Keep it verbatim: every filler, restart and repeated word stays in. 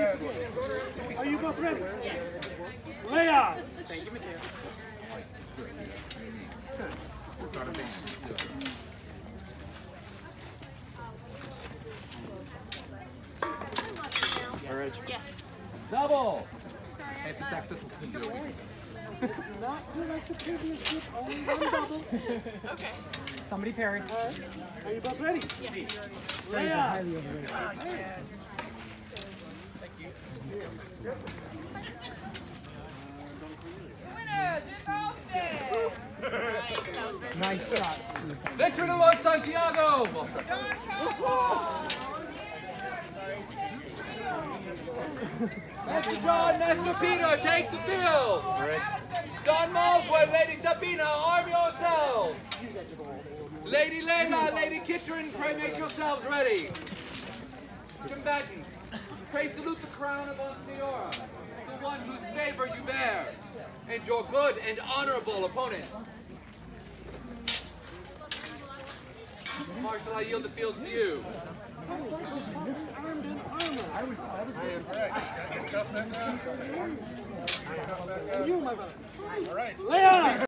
Are you both ready? Lay on. Thank you, Mateo. Yes. Double! It's not good like the previous group, only one double. Okay. Somebody parry. All right. Are you both ready? Yes. Lay on. Yes. Winner, Dick Olmsted. Nice shot. Victor de Lord Santiago! Mister John, Master Peter, take the field! Don Malsworth, Lady Sabina, arm yourselves! Lady Layla, Lady Kitcherin, pray make yourselves ready! Combatants, pray salute the crown of Monsignora, the one whose favor you bear, and your good and honorable opponent. Marshal, I yield the field to you. You, my brother. All right. Lay on.